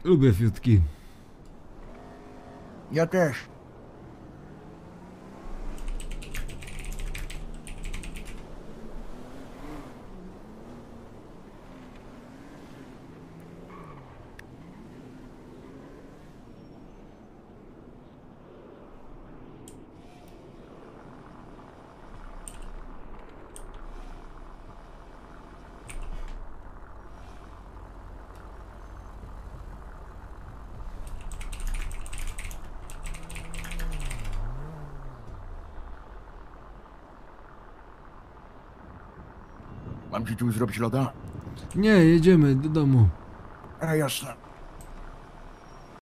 Lubię fiutki. Ja też. Mam ci tu zrobić loda? Nie, jedziemy do domu. Jasne.